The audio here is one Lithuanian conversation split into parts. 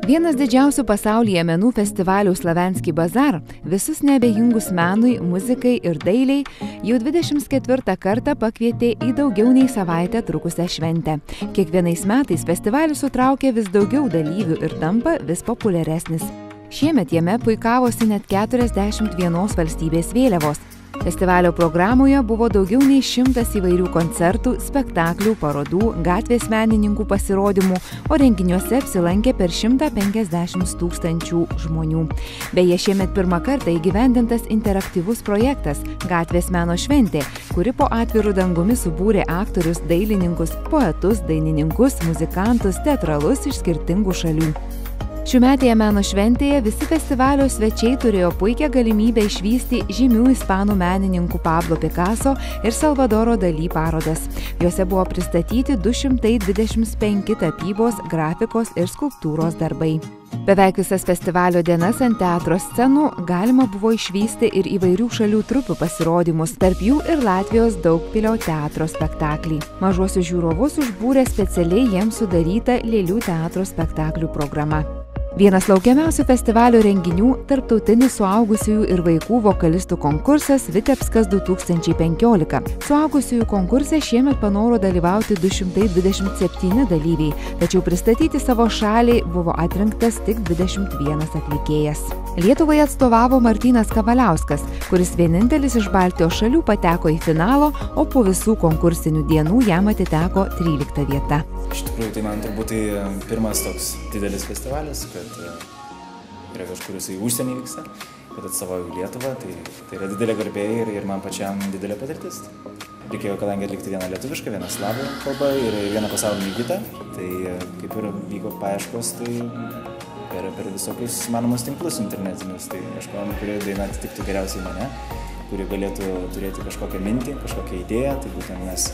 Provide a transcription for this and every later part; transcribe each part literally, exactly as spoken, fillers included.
Vienas didžiausių pasaulyje menų festivalių Slavenski Bazar visus neabejingus menui, muzikai ir dailiai jau dvidešimt ketvirtą kartą pakvietė į daugiau nei savaitę trukusią šventę. Kiekvienais metais festivalis sutraukia vis daugiau dalyvių ir tampa vis populiaresnis. Šiemet jame puikavosi net keturiasdešimt vienos valstybės vėliavos. Festivalio programoje buvo daugiau nei šimtas įvairių koncertų, spektaklių, parodų, gatvės menininkų pasirodymų, o renginiuose apsilankė per šimtą penkiasdešimt tūkstančių žmonių. Beje, šiemet pirmą kartą įgyvendintas interaktyvus projektas Gatvės meno šventė, kuri po atviru dangumi subūrė aktorius, dailininkus, poetus, dainininkus, muzikantus, teatralus iš skirtingų šalių. Šiųmetėje meno šventėje visi festivalio svečiai turėjo puikią galimybę išvysti žymių ispanų menininkų Pablo Picasso ir Salvadoro Dalí parodas. Jose buvo pristatyti du šimtai dvidešimt penki tapybos, grafikos ir skulptūros darbai. Beveik visas festivalio dienas ant teatro scenų galima buvo išvysti ir įvairių šalių trupių pasirodymus, tarp jų ir Latvijos Daugpilio teatro spektaklį. Mažuosius žiūrovus užbūrė specialiai jiems sudaryta Lėlių teatro spektaklių programa. Vienas laukiamiausių festivalio renginių – tarptautinis suaugusiųjų ir vaikų vokalistų konkursas Vitebskas du tūkstančiai penkiolika. Suaugusiųjų konkurse šiemet panoro dalyvauti du šimtai dvidešimt septyni dalyviai, tačiau pristatyti savo šaliai buvo atrinktas tik dvidešimt vienas atlikėjas. Lietuvai atstovavo Martynas Kavaliauskas, kuris vienintelis iš Baltijos šalių pateko į finalą, o po visų konkursinių dienų jam atiteko trylikta vieta. Iš tikrųjų, tai man turbūt tai pirmas toks didelis festivalis, kad yra kažkur jisai užsienį vyksta, kad atstovauju Lietuvą, tai, tai yra didelė garbė ir, ir man pačiam didelė patirtis. Reikėjo, kadangi atlikti vieną lietuvišką, vieną slavų kalbą ir vieną pasaulinį kitą, tai kaip ir vyko paieškos, tai per, per visokius manomus tinklus internetinius, tai ieškojom, kuri daina atitiktų geriausiai mane, kuri galėtų turėti kažkokią mintį, kažkokią idėją, tai būtent mes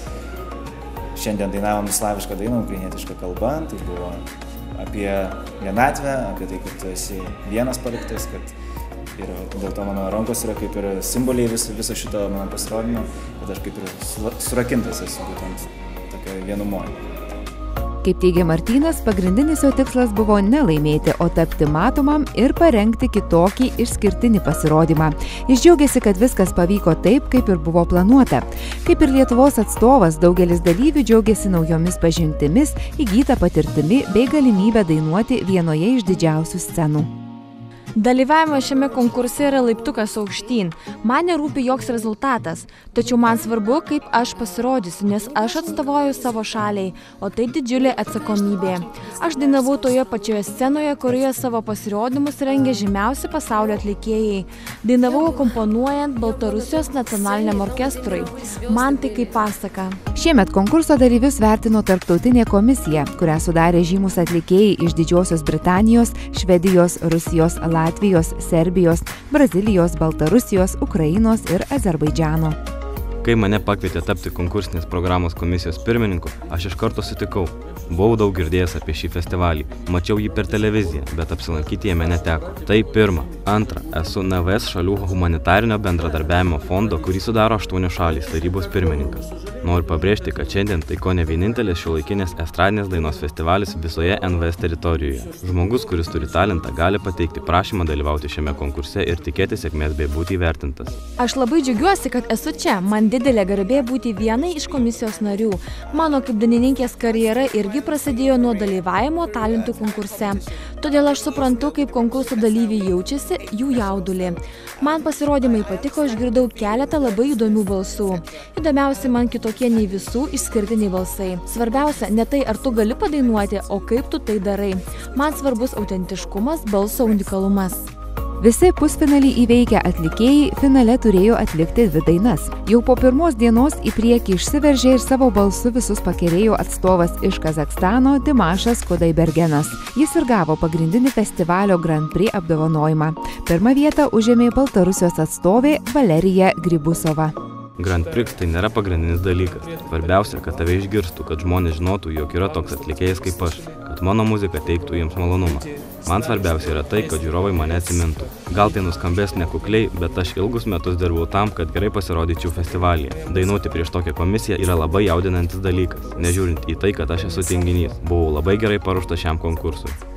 šiandien dainavom slavišką dainą, ukrainietišką kalbą, tai buvo apie vienatvę, apie tai, kad tu esi vienas paliktas, kad ir dėl to mano rankos yra kaip ir simboliai viso, viso šito mano pasirodymo, kad aš kaip ir surakintas esu būtent tokio vienumoje. Kaip teigia Martynas, pagrindinis jo tikslas buvo ne laimėti, o tapti matomam ir parengti kitokį išskirtinį pasirodymą. Jis džiaugiasi, kad viskas pavyko taip, kaip ir buvo planuota. Kaip ir Lietuvos atstovas, daugelis dalyvių džiaugiasi naujomis pažintimis, įgyta patirtimi bei galimybę dainuoti vienoje iš didžiausių scenų. Dalyvavimas šiame konkurse yra laiptukas aukštyn. Man nerūpi joks rezultatas, tačiau man svarbu, kaip aš pasirodysiu, nes aš atstovauju savo šaliai, o tai didžiulė atsakomybė. Aš dainavau toje pačioje scenoje, kurioje savo pasirodymus rengia žymiausi pasaulio atlikėjai. Dainavau akomponuojant Baltarusijos nacionaliniam orkestrui. Man tai kaip pasaka. Šiemet konkurso dalyvius vertino tarptautinė komisija, kurią sudarė žymus atlikėjai iš Didžiosios Britanijos, Švedijos, Rusijos, Latvijos, Serbijos, Brazilijos, Baltarusijos, Ukrainos ir Azerbaidžano. Kai mane pakvietė tapti konkursinės programos komisijos pirmininku, aš iš karto sutikau. Buvau daug girdėjęs apie šį festivalį, mačiau jį per televiziją, bet apsilankyti jame neteko. Tai pirma. Antra, esu N V S šalių humanitarinio bendradarbiavimo fondo, kurį sudaro aštuonios šalys tarybos pirmininkas. Noriu pabrėžti, kad šiandien tai kone vienintelis šiuolaikinės estradinės dainos festivalis visoje N V S teritorijoje. Žmogus, kuris turi talentą, gali pateikti prašymą dalyvauti šiame konkurse ir tikėti sėkmės bei būti įvertintas. Aš labai džiaugiuosi, kad esu čia. Man didelė garbė būti vienai iš komisijos narių. Mano kaip dainininkės karjera irgi prasidėjo nuo dalyvavimo talentų konkurse. Todėl aš suprantu, kaip konkurso dalyviai jaučiasi, jų jaudulį. Man pasirodymai patiko, išgirdau keletą labai įdomių balsų. Įdomiausi man kitokie nei visų išskirtiniai balsai. Svarbiausia, ne tai, ar tu gali padainuoti, o kaip tu tai darai. Man svarbus autentiškumas, balso unikalumas. Visi pusfinalį įveikę atlikėjai finale turėjo atlikti dvi dainas. Jau po pirmos dienos į priekį išsiveržė ir savo balsu visus pakerėjo atstovas iš Kazakstano Dimašas Kudaibergenas. Jis ir gavo pagrindinį festivalio Grand Prix apdovanojimą. Pirmą vietą užėmė Baltarusijos atstovė Valerija Gribusova. Grand Prix tai nėra pagrindinis dalykas. Svarbiausia, kad tave išgirstų, kad žmonės žinotų, jog yra toks atlikėjas kaip aš, kad mano muzika teiktų jiems malonumą. Man svarbiausia yra tai, kad žiūrovai mane atsimintų. Gal tai nuskambės nekukliai, bet aš ilgus metus dirbau tam, kad gerai pasirodyčiau festivalyje. Dainuoti prieš tokią komisiją yra labai jaudinantis dalykas, nežiūrint į tai, kad aš esu tinginys. Buvau labai gerai paruoštas šiam konkursui.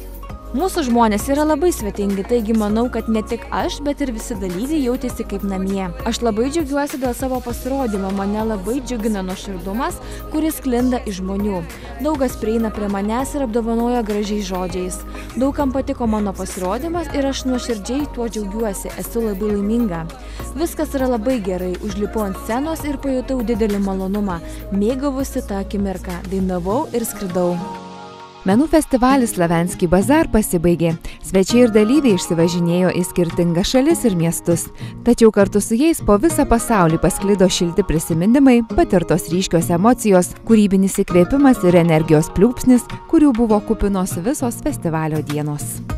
Mūsų žmonės yra labai svetingi, taigi manau, kad ne tik aš, bet ir visi dalyviai jautėsi kaip namie. Aš labai džiaugiuosi dėl savo pasirodymo, mane labai džiugina nuoširdumas, kuris sklinda iš žmonių. Daugas prieina prie manęs ir apdovanoja gražiais žodžiais. Daugam patiko mano pasirodymas ir aš nuoširdžiai tuo džiaugiuosi, esu labai laiminga. Viskas yra labai gerai, užlipau ant scenos ir pajutau didelį malonumą, mėgavusi tą akimirką, dainavau ir skridau. Menų festivalis Slavenski Bazar pasibaigė. Svečiai ir dalyviai išsivažinėjo į skirtingas šalis ir miestus. Tačiau kartu su jais po visą pasaulį pasklido šilti prisiminimai, patirtos ryškios emocijos, kūrybinis įkvėpimas ir energijos pliūpsnis, kurių buvo kupinos visos festivalio dienos.